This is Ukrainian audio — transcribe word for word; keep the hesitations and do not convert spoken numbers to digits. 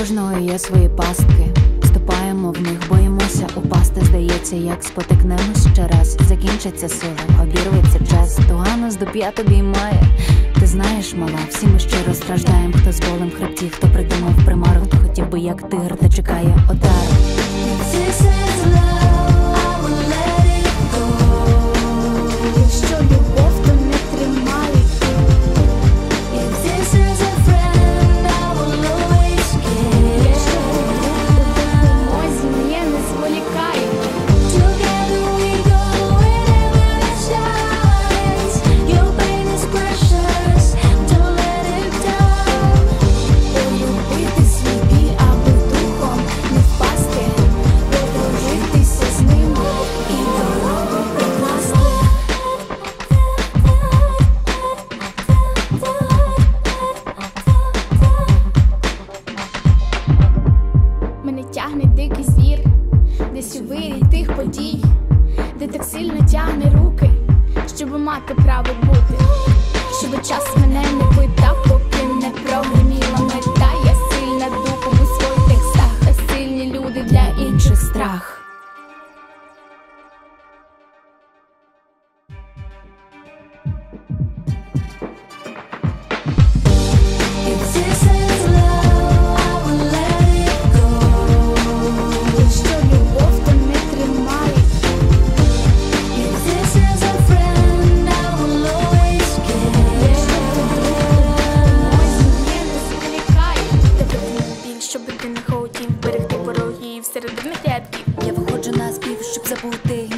кожного є свої пастки. Ступаємо в них, боїмося упасти. Здається, як спотикнемось ще раз, закінчиться сила, обірветься час. Туга нас до п'ят обіймає. Ти знаєш, мала, всі ми щиро страждаєм. Хто з болем в хребті, хто придумав примару, хто хотів би як тигр, та чекає отару. Якщо любов, то не тримай. Мене тягне дикий звір, десь у вирі тих подій, де так сильно тягне руки, щоб мати право бути, щоб час мене не питав, поки не прогреміла мета. Я сильна духом у своїх текстах, та сильні люди для інших страх. Я виходжу на спів, щоб забути